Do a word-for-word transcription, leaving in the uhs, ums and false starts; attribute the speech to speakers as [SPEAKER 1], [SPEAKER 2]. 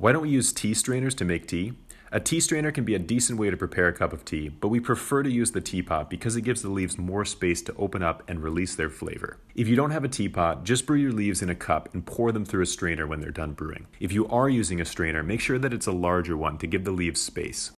[SPEAKER 1] Why don't we use tea strainers to make tea? A tea strainer can be a decent way to prepare a cup of tea, but we prefer to use the teapot because it gives the leaves more space to open up and release their flavor. If you don't have a teapot, just brew your leaves in a cup and pour them through a strainer when they're done brewing. If you are using a strainer, make sure that it's a larger one to give the leaves space.